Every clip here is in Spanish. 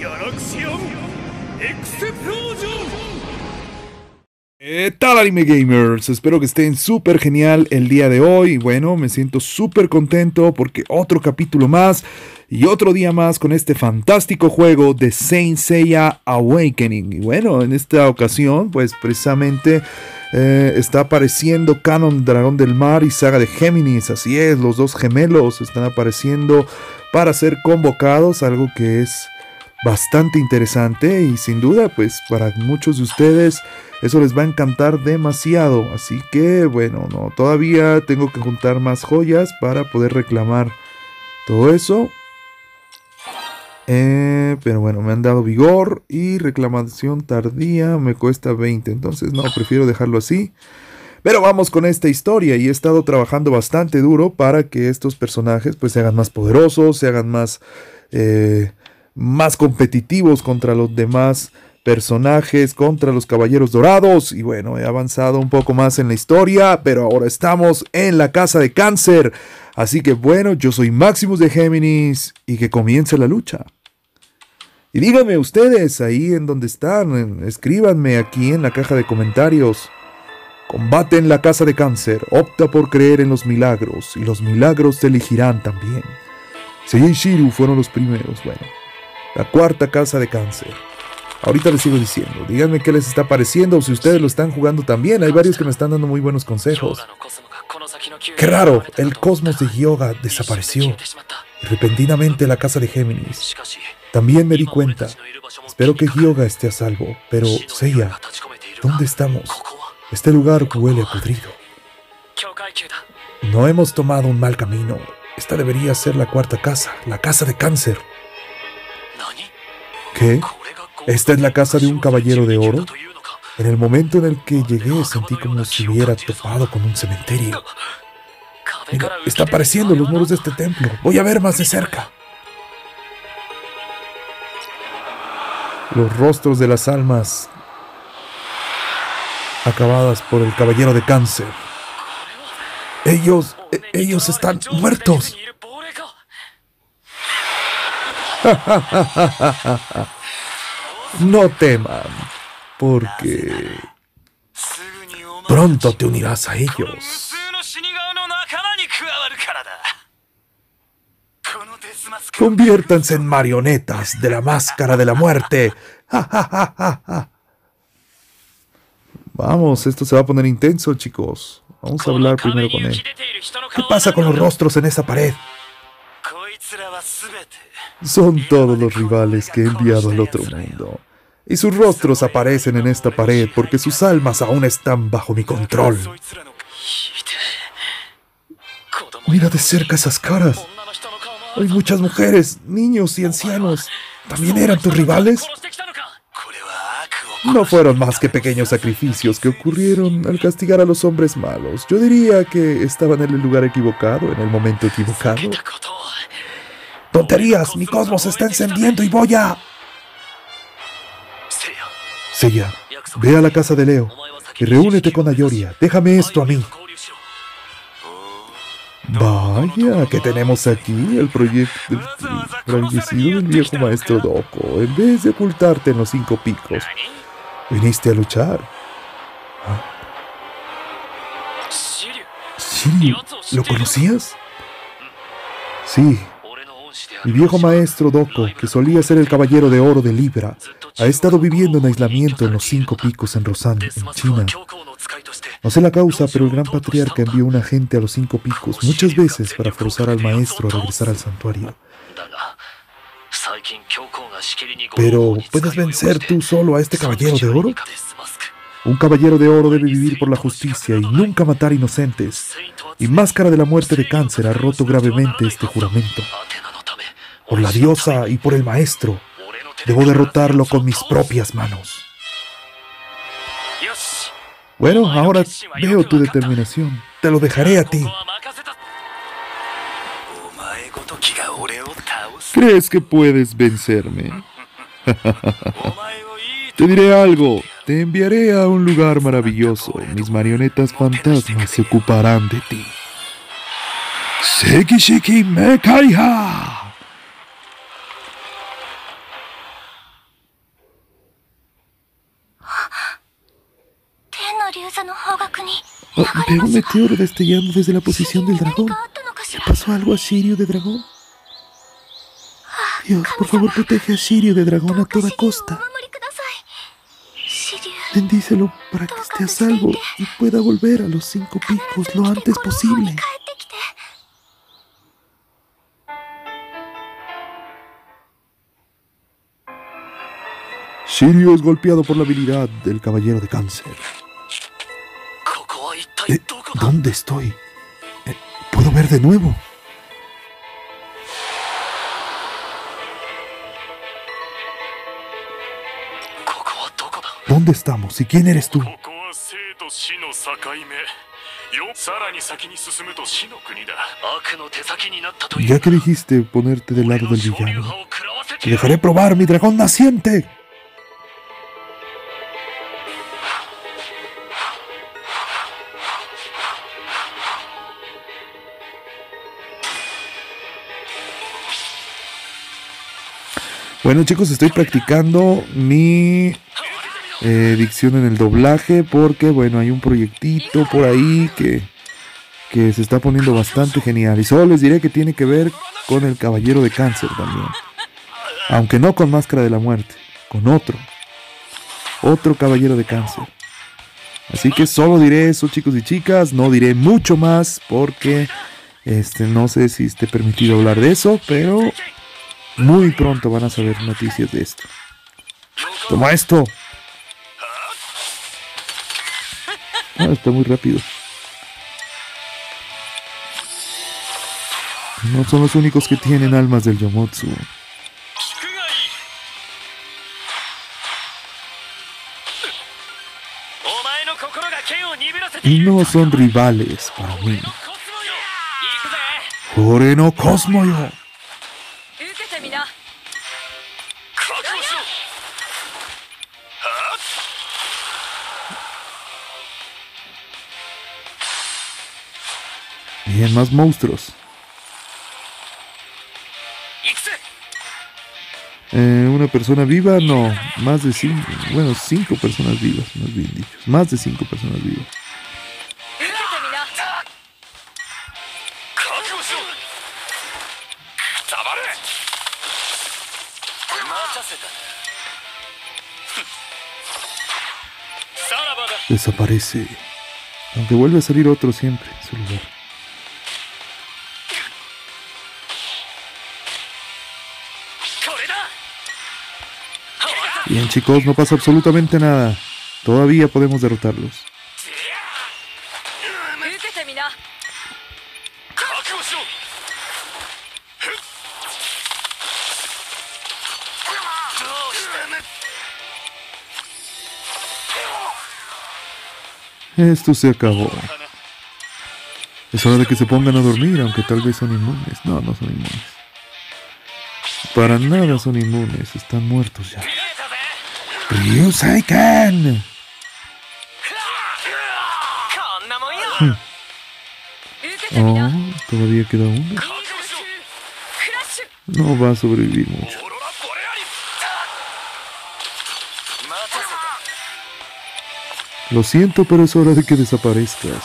¿Qué tal, Anime Gamers? Espero que estén súper genial el día de hoy. Bueno, me siento súper contento porque otro capítulo más y otro día más con este fantástico juego de Saint Seiya Awakening. Y bueno, en esta ocasión, pues precisamente está apareciendo Canon Dragón del Mar y Saga de Géminis. Así es, los dos gemelos están apareciendo para ser convocados, algo que es bastante interesante y sin duda, pues para muchos de ustedes eso les va a encantar demasiado. Así que bueno, no, todavía tengo que juntar más joyas para poder reclamar todo eso. Pero bueno, me han dado vigor y reclamación tardía me cuesta 20. Entonces no, prefiero dejarlo así. Pero vamos con esta historia y he estado trabajando bastante duro para que estos personajes pues se hagan más poderosos, se hagan más competitivos contra los demás personajes, contra los Caballeros Dorados. Y bueno, he avanzado un poco más en la historia, pero ahora estamos en la casa de Cáncer. Así que bueno, yo soy Maximus de Géminis y que comience la lucha. Y díganme ustedes ahí en donde están, escríbanme aquí en la caja de comentarios. Combate en la casa de Cáncer, opta por creer en los milagros y los milagros te elegirán también. Seiya y Shiru fueron los primeros, bueno, la cuarta casa de Cáncer. Ahorita les sigo diciendo, díganme qué les está pareciendo o si ustedes lo están jugando también. Hay varios que me están dando muy buenos consejos. Qué raro, el cosmos de Hyoga desapareció y repentinamente la casa de Géminis. También me di cuenta. Espero que Hyoga esté a salvo, pero Seiya, ¿dónde estamos? Este lugar huele a podrido. No hemos tomado un mal camino. Esta debería ser la cuarta casa, la casa de Cáncer. ¿Qué? ¿Esta es la casa de un caballero de oro? En el momento en el que llegué sentí como si hubiera topado con un cementerio. Mira, está apareciendo en los muros de este templo. Voy a ver más de cerca. Los rostros de las almas acabadas por el caballero de Cáncer. Ellos están muertos. No teman, porque pronto te unirás a ellos. Conviértanse en marionetas de la máscara de la muerte. Vamos, esto se va a poner intenso, chicos. Vamos a hablar primero con él. ¿Qué pasa con los rostros en esa pared? Son todos los rivales que he enviado al otro mundo. Y sus rostros aparecen en esta pared porque sus almas aún están bajo mi control. Mira de cerca esas caras. Hay muchas mujeres, niños y ancianos. ¿También eran tus rivales? No fueron más que pequeños sacrificios que ocurrieron al castigar a los hombres malos. Yo diría que estaban en el lugar equivocado, en el momento equivocado. ¡Tonterías! ¡Mi cosmos se está encendiendo y voy a... Seiya, ve a la casa de Leo y reúnete con Ayoria. Déjame esto a mí. Vaya, ¿qué tenemos aquí? El fallecido del viejo maestro Doko. En vez de ocultarte en los 5 picos, viniste a luchar. ¿Shiryu? ¿Lo conocías? Sí. Mi viejo maestro Doko, que solía ser el caballero de oro de Libra, ha estado viviendo en aislamiento en los 5 picos en Rosan, en China. No sé la causa, pero el gran patriarca envió un agente a los 5 picos muchas veces para forzar al maestro a regresar al santuario. Pero, ¿puedes vencer tú solo a este caballero de oro? Un caballero de oro debe vivir por la justicia y nunca matar inocentes. Y Máscara de la Muerte de Cáncer ha roto gravemente este juramento. Por la diosa y por el maestro, debo derrotarlo con mis propias manos. Bueno, ahora veo tu determinación. Te lo dejaré a ti. ¿Crees que puedes vencerme? Te diré algo. Te enviaré a un lugar maravilloso. Mis marionetas fantasmas se ocuparán de ti. Sekishiki Mekaiha. Oh, veo un meteoro destellando desde la posición del dragón. ¿Le pasó algo a Shiryu de dragón? Dios, por favor, protege a Shiryu de dragón a toda costa. Bendícelo para que esté a salvo y pueda volver a los 5 picos lo antes posible. Shiryu es golpeado por la habilidad del caballero de cáncer. ¿Dónde estoy? ¿Puedo ver de nuevo? ¿Dónde estamos? ¿Y quién eres tú? Ya que dijiste ponerte del lado del villano, te dejaré probar mi dragón naciente. Bueno, chicos, estoy practicando mi dicción en el doblaje porque, bueno, hay un proyectito por ahí que se está poniendo bastante genial. Y solo les diré que tiene que ver con el Caballero de Cáncer también. Aunque no con Máscara de la Muerte, con otro Caballero de Cáncer. Así que solo diré eso, chicos y chicas. No diré mucho más porque no sé si esté permitido hablar de eso, pero muy pronto van a saber noticias de esto. ¡Toma esto! Ah, está muy rápido. No son los únicos que tienen almas del Yomotsu. Y no son rivales para mí. ¡Ore no Cosmo yo! Bien, más monstruos. Una persona viva, no. Más de 5. Bueno, 5 personas vivas, más bien dicho. Más de 5 personas vivas. Desaparece. Aunque vuelve a salir otro siempre en su lugar. Bien, chicos, no pasa absolutamente nada. Todavía podemos derrotarlos. Esto se acabó. Es hora de que se pongan a dormir, aunque tal vez son inmunes. No, no son inmunes. Para nada son inmunes, están muertos ya. Ryuseiken. Oh, todavía queda uno. No va a sobrevivir mucho. Lo siento, pero es hora de que desaparezcas.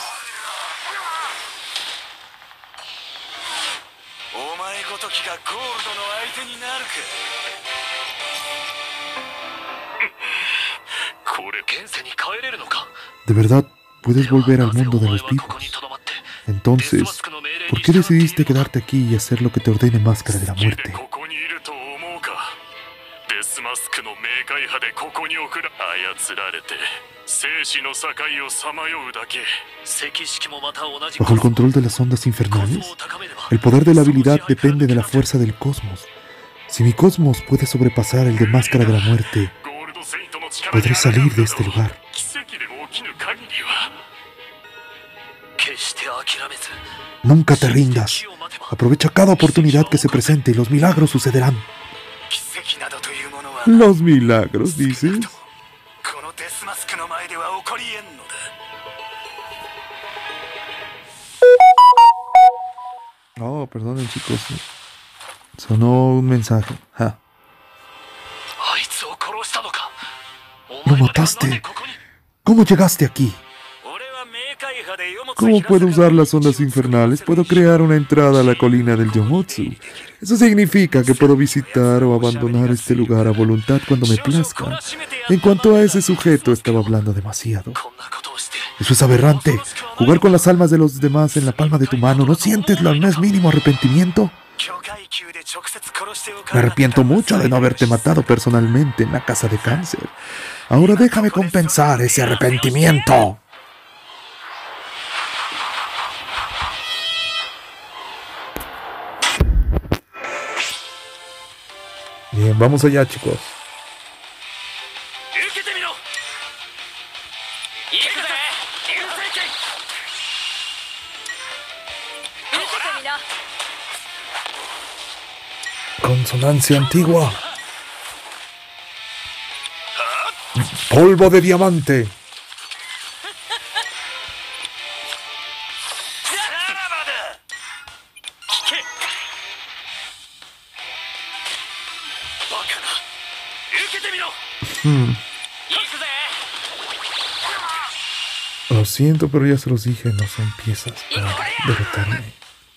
¿De verdad puedes volver al mundo de los vivos? Entonces, ¿por qué decidiste quedarte aquí y hacer lo que te ordene Máscara de la Muerte? ¿Bajo el control de las ondas infernales? El poder de la habilidad depende de la fuerza del cosmos. Si mi cosmos puede sobrepasar el de Máscara de la Muerte, podré salir de este lugar. Nunca te rindas. Aprovecha cada oportunidad que se presente y los milagros sucederán. ¿Los milagros, dices? Oh, perdonen, chicos. Sonó un mensaje. Ja. ¿Lo mataste? ¿Cómo llegaste aquí? ¿Cómo puedo usar las ondas infernales? Puedo crear una entrada a la colina del Yomotsu. Eso significa que puedo visitar o abandonar este lugar a voluntad cuando me plazca. En cuanto a ese sujeto, estaba hablando demasiado. Eso es aberrante. Jugar con las almas de los demás en la palma de tu mano. ¿No sientes el más mínimo arrepentimiento? Me arrepiento mucho de no haberte matado personalmente en la casa de cáncer. Ahora déjame compensar ese arrepentimiento. Bien, vamos allá, chicos. Consonancia antigua. Polvo de diamante. Lo siento, pero ya se los dije, no son piezas para derrotarme.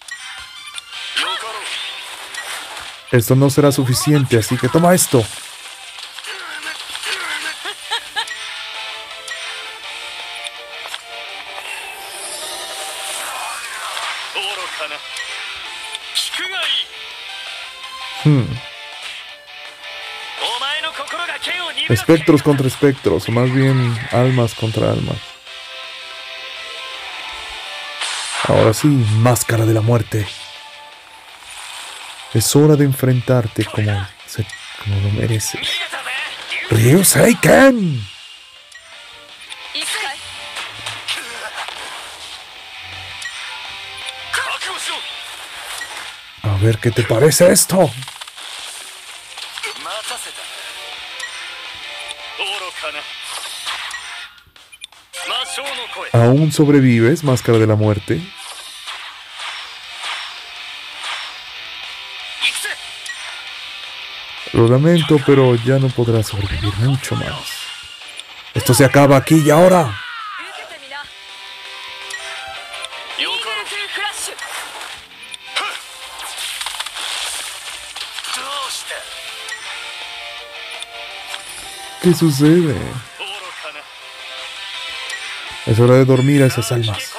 Esto no será suficiente, así que toma esto. Espectros contra espectros, o más bien almas contra almas. Ahora sí, máscara de la muerte. Es hora de enfrentarte como lo mereces. Ryuseiken. A ver qué te parece esto. ¿Aún sobrevives, máscara de la muerte? Lo lamento, pero ya no podrás sobrevivir mucho más. Esto se acaba aquí y ahora. ¿Qué sucede? Es hora de dormir a esas almas.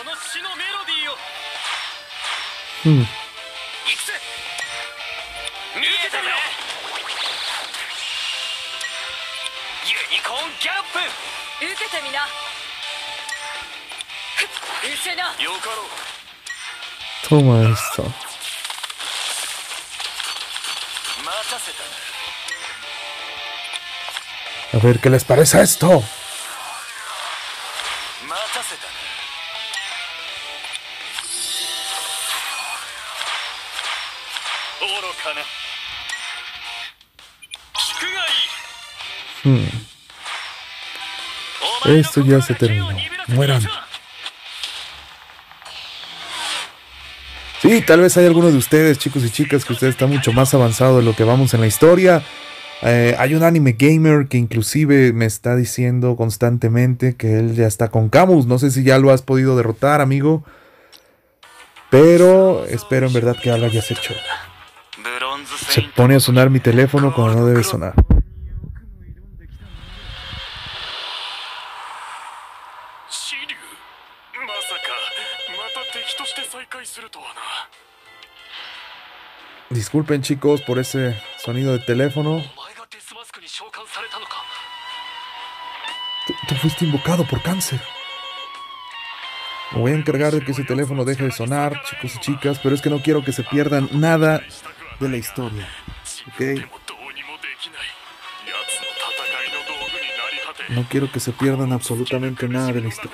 Toma esto. A ver qué les parece esto. Esto ya se terminó. Mueran. Sí, tal vez hay algunos de ustedes, chicos y chicas, que ustedes están mucho más avanzados de lo que vamos en la historia. Hay un anime gamer que inclusive me está diciendo constantemente que él ya está con Camus. No sé si ya lo has podido derrotar, amigo. Pero espero en verdad que lo hayas hecho. Se pone a sonar mi teléfono cuando no debe sonar. Disculpen, chicos, por ese sonido de teléfono. Tú fuiste invocado por cáncer. Me voy a encargar de que ese teléfono deje de sonar, chicos y chicas, pero es que no quiero que se pierdan nada de la historia. ¿Ok? No quiero que se pierdan absolutamente nada de la historia.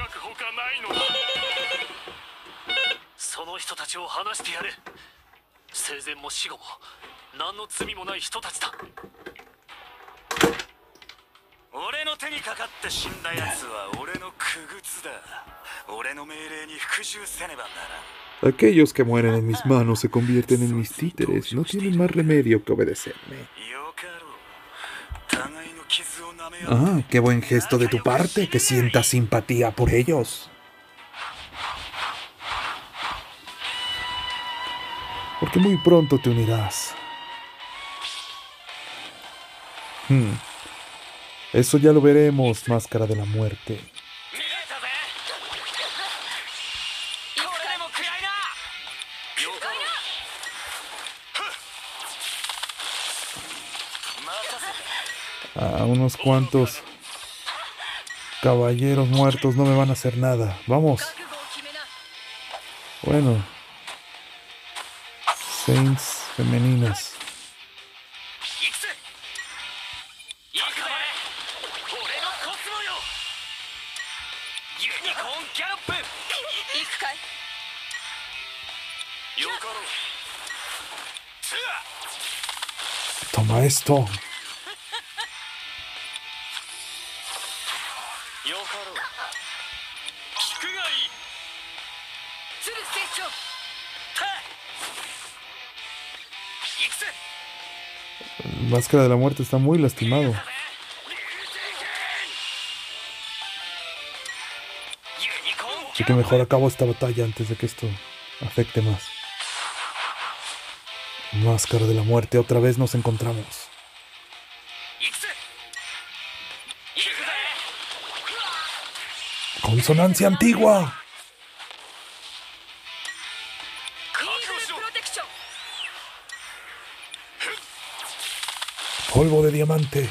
Aquellos que mueren en mis manos se convierten en mis títeres. No tienen más remedio que obedecerme. Ah, qué buen gesto de tu parte, que sientas simpatía por ellos. porque muy pronto te unirás. Eso ya lo veremos, Máscara de la Muerte. A unos cuantos caballeros muertos no me van a hacer nada. Vamos. Bueno. Saints femeninas. Toma esto. Máscara de la Muerte está muy lastimado. Así que mejor acabo esta batalla antes de que esto afecte más. Máscara de la Muerte, otra vez nos encontramos. Consonancia antigua. Polvo de diamante.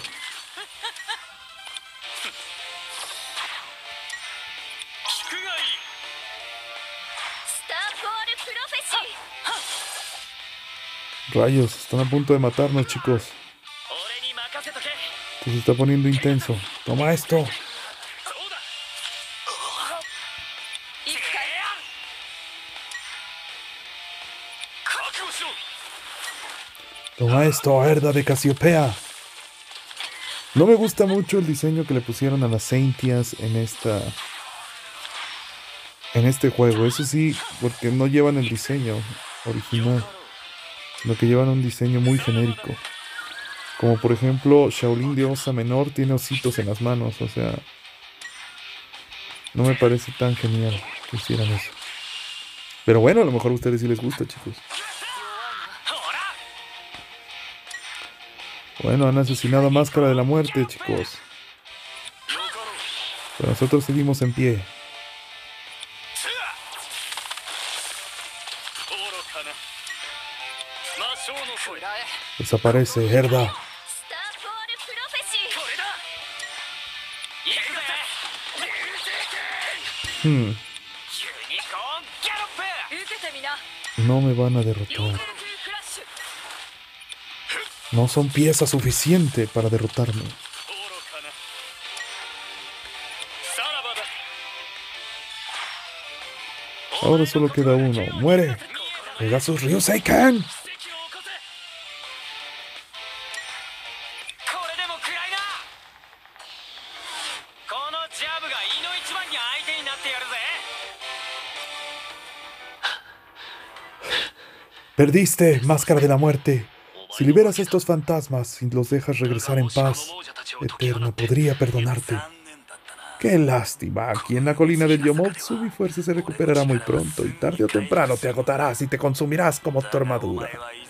Rayos, están a punto de matarnos, chicos. Esto se está poniendo intenso. Toma esto. Toma esto, Herda de Casiopea. No me gusta mucho el diseño que le pusieron a las Saintias en este juego. Eso sí, porque no llevan el diseño original, sino que llevan un diseño muy genérico. Como por ejemplo, Shaolin de Osa Menor tiene ositos en las manos. O sea, no me parece tan genial que hicieran eso. Pero bueno, a lo mejor a ustedes sí les gusta, chicos. Bueno, han asesinado a Máscara de la Muerte, chicos. Pero nosotros seguimos en pie. Desaparece, Herda. No me van a derrotar. No son pieza suficiente para derrotarme. Ahora solo queda uno. ¡Muere! ¡Pegasus Ryuseiken! Perdiste, Máscara de la Muerte. Si liberas a estos fantasmas y los dejas regresar en paz, Eterna podría perdonarte. ¡Qué lástima! Aquí en la colina del Yomotsu mi fuerza se recuperará muy pronto y tarde o temprano te agotarás y te consumirás como tu armadura.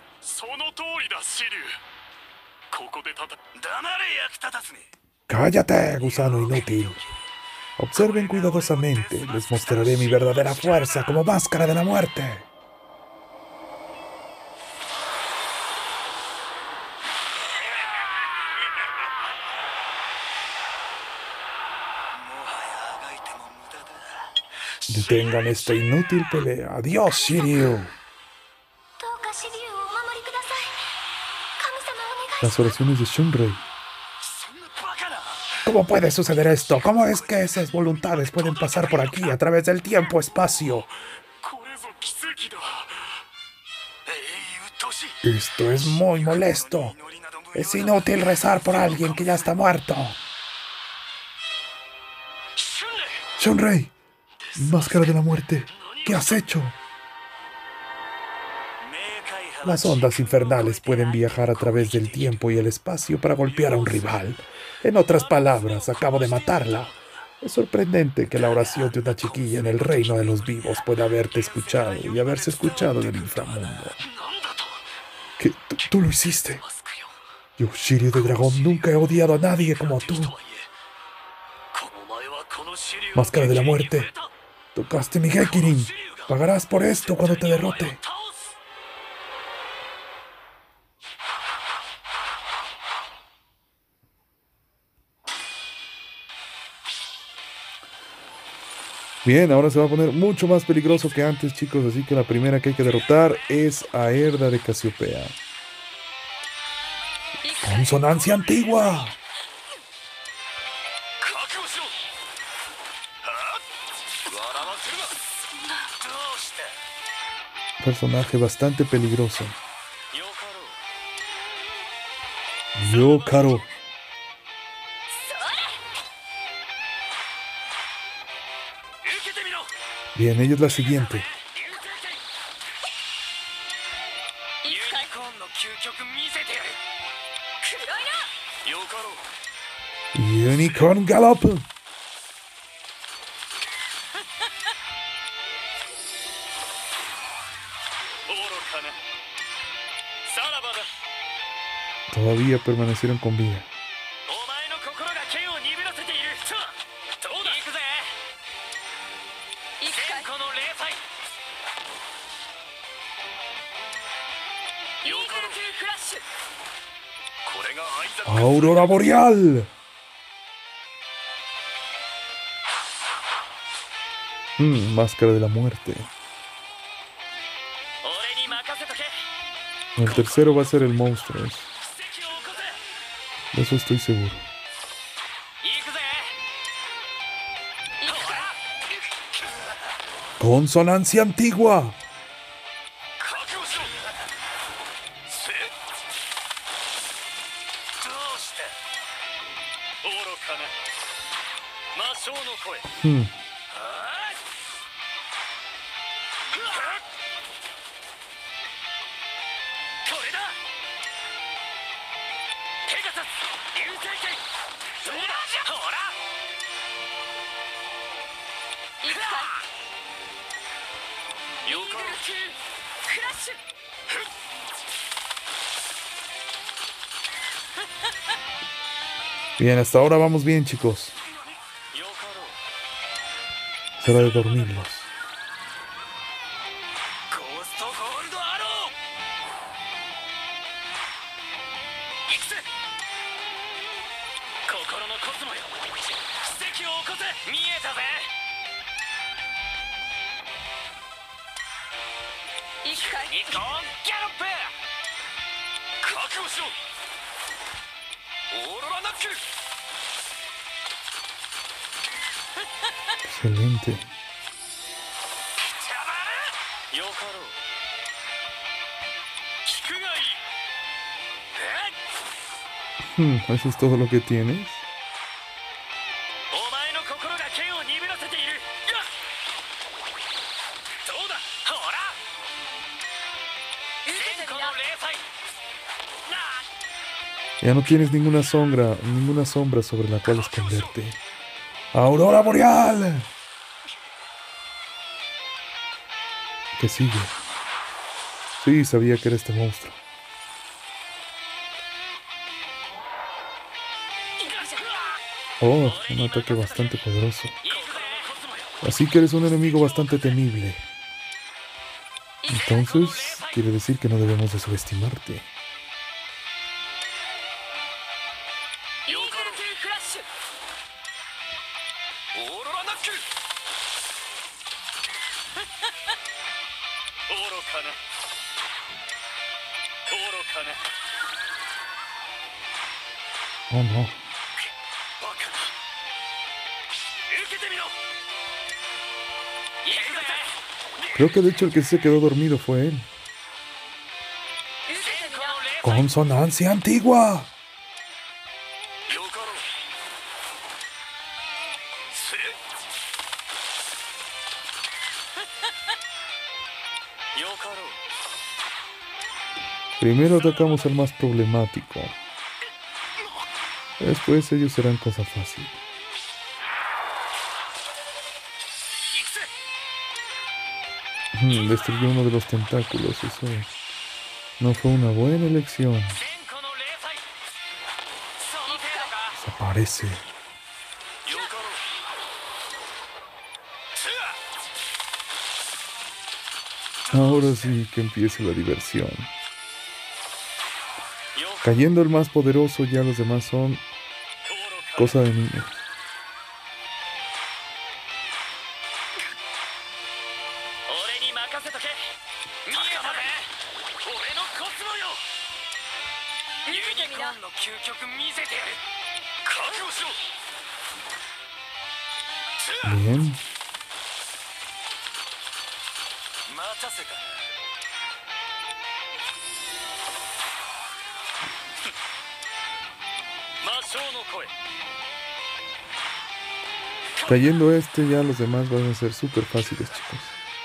¡Cállate, gusano inútil! Observen cuidadosamente, les mostraré mi verdadera fuerza como Máscara de la Muerte. Detengan esta inútil pelea. ¡Adiós, Shiryu! Las oraciones de Shunrei. ¿Cómo puede suceder esto? ¿Cómo es que esas voluntades pueden pasar por aquí a través del tiempo-espacio? Esto es muy molesto. Es inútil rezar por alguien que ya está muerto. Shunrei, Máscara de la Muerte, ¿qué has hecho? Las ondas infernales pueden viajar a través del tiempo y el espacio para golpear a un rival. En otras palabras, acabo de matarla. Es sorprendente que la oración de una chiquilla en el reino de los vivos pueda haberte escuchado y haberse escuchado del inframundo. ¿Qué? ¿Tú lo hiciste? Yo, Shiryu de dragón, nunca he odiado a nadie como tú. Máscara de la muerte. Tocaste mi Gekirin. Pagarás por esto cuando te derrote. Bien, ahora se va a poner mucho más peligroso que antes, chicos. Así que la primera que hay que derrotar es a Herda de Casiopea. ¡Consonancia antigua! Personaje bastante peligroso. Yokaro. Bien, ella es la siguiente. Unicorn Gallop. Todavía permanecieron con vida. Aurora Boreal. Máscara de la muerte. El tercero va a ser el monstruo. De eso estoy seguro. Consonancia antigua. Bien, hasta ahora vamos bien, chicos. Es hora de dormirlos. Excelente. ¿Eso es todo lo que tienes? Ya no tienes ninguna sombra sobre la cual esconderte. ¡Aurora Boreal! ¿Qué sigue? Sí, sabía que era este monstruo. Oh, un ataque bastante poderoso. Así que eres un enemigo bastante temible. Entonces, quiere decir que no debemos de subestimarte. Oh no. Creo que de hecho el que se quedó dormido fue él. ¡Consonancia antigua! Primero atacamos al más problemático. Después ellos serán cosa fácil. Destruyó uno de los tentáculos, eso. No fue una buena elección. Desaparece. Ahora sí que empiece la diversión. Cayendo el más poderoso, ya los demás son cosa de niños. Bien. Cayendo este, ya los demás van a ser súper fáciles, chicos.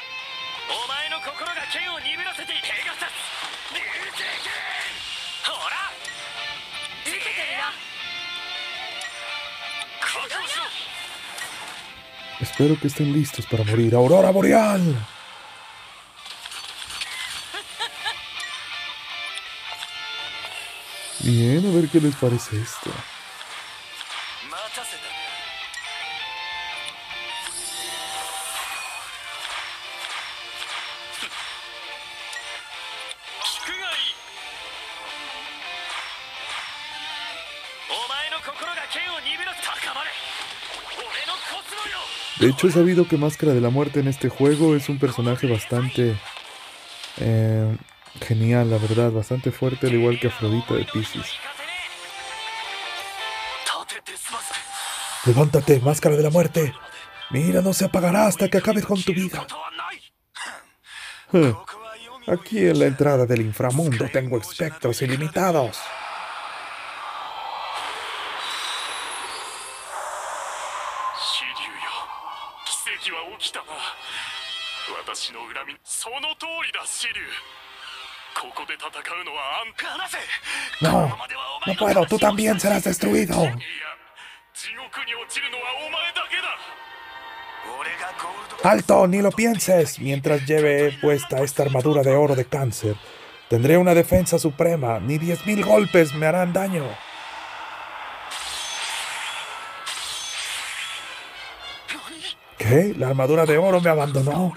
Espero que estén listos para morir. ¡Aurora Boreal! Bien, a ver qué les parece esto. De hecho, he sabido que Máscara de la Muerte en este juego es un personaje bastante genial, la verdad, bastante fuerte, al igual que Afrodita de Piscis. Levántate, Máscara de la Muerte. Mira, no se apagará hasta que acabes con tu vida. Aquí en la entrada del inframundo tengo espectros ilimitados. No, no puedo, tú también serás destruido. ¡Alto! Ni lo pienses. Mientras lleve puesta esta armadura de oro de cáncer, tendré una defensa suprema. Ni 10.000 golpes me harán daño. ¿Qué? ¿La armadura de oro me abandonó?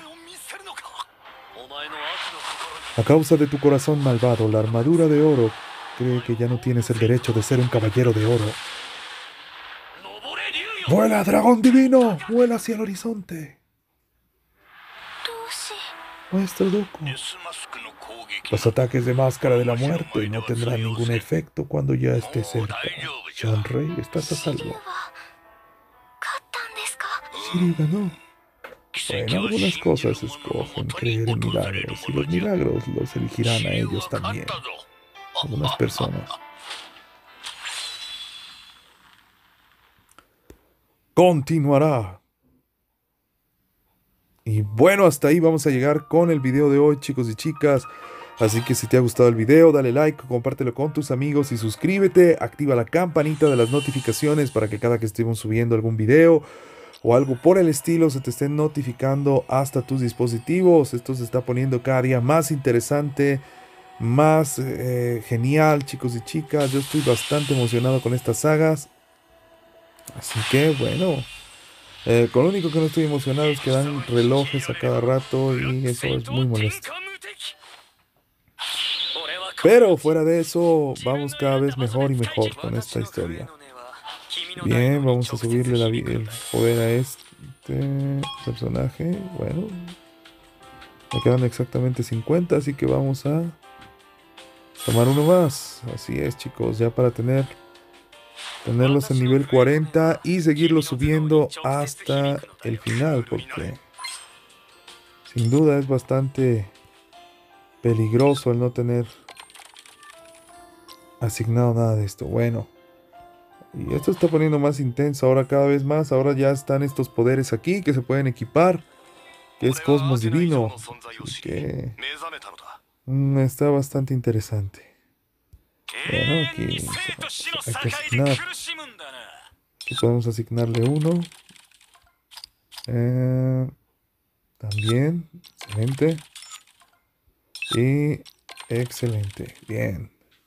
A causa de tu corazón malvado, la armadura de oro cree que ya no tienes el derecho de ser un caballero de oro. ¡Vuela, dragón divino! ¡Vuela hacia el horizonte! Maestro Dooku, los ataques de Máscara de la Muerte no tendrán ningún efecto cuando ya esté cerca. Shanrei, estás a salvo. Shiryu ganó. Bueno, algunas cosas escogen creer en milagros, y los milagros los elegirán a ellos también. Algunas personas. Continuará. Y bueno, hasta ahí vamos a llegar con el video de hoy, chicos y chicas. Así que si te ha gustado el video, dale like, compártelo con tus amigos y suscríbete. Activa la campanita de las notificaciones para que cada que estemos subiendo algún video o algo por el estilo se te estén notificando hasta tus dispositivos. Esto se está poniendo cada día más interesante, más genial, chicos y chicas. Yo estoy bastante emocionado con estas sagas. Así que bueno, con lo único que no estoy emocionado es que dan relojes a cada rato y eso es muy molesto. Pero fuera de eso, vamos cada vez mejor y mejor con esta historia. Bien, vamos a subirle el poder a este personaje. Bueno, me quedan exactamente 50, así que vamos a tomar uno más. Así es, chicos, ya para tenerlos en nivel 40 y seguirlos subiendo hasta el final, porque sin duda es bastante peligroso el no tener asignado nada de esto. Bueno, y esto está poniendo más intenso ahora cada vez más. Ahora ya están estos poderes aquí que se pueden equipar, que es Cosmos Divino. Así que está bastante interesante. Bueno, aquí hay que asignar. Aquí podemos asignarle uno. También, excelente. Y Excelente, bien.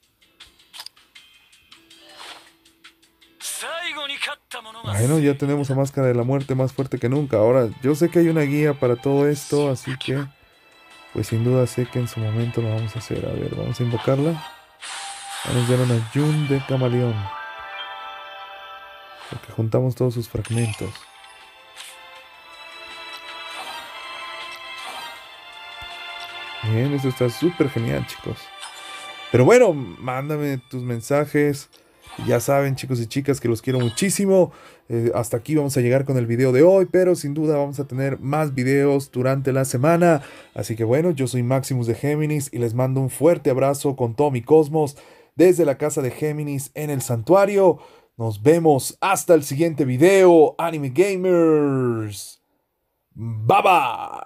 Bueno, ya tenemos a Máscara de la Muerte más fuerte que nunca. Ahora, yo sé que hay una guía para todo esto, así que, pues sin duda sé que en su momento lo vamos a hacer. A ver, vamos a invocarla. Vamos a dar una Jun de Camaleón. Porque juntamos todos sus fragmentos. Bien, eso está súper genial, chicos. Pero bueno, mándame tus mensajes. Ya saben, chicos y chicas, que los quiero muchísimo. Hasta aquí vamos a llegar con el video de hoy, pero sin duda vamos a tener más videos durante la semana. Así que bueno, yo soy Maximus de Géminis y les mando un fuerte abrazo con todo mi cosmos desde la casa de Géminis en el santuario. Nos vemos hasta el siguiente video, Anime Gamers. Bye bye.